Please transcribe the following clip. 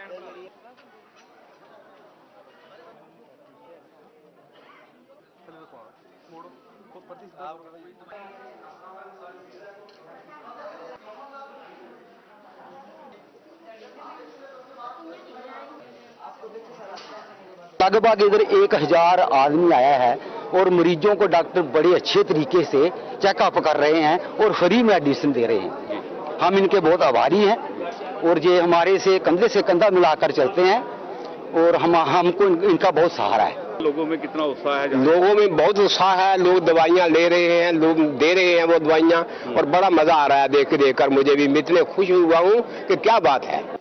लगभग इधर 1000 आदमी आया है और मरीजों को डॉक्टर बड़े अच्छे तरीके से चेकअप कर रहे हैं और फ्री मेडिसिन दे रहे हैं। हम इनके बहुत आभारी हैं और ये हमारे से कंधा मिलाकर चलते हैं और हमको इनका बहुत सहारा है। लोगों में कितना उत्साह है? लोगों में बहुत उत्साह है, लोग दवाइयां ले रहे हैं, लोग दे रहे हैं वो दवाइयां और बड़ा मजा आ रहा है देख कर। मुझे भी इतने खुश हुआ हूं कि क्या बात है।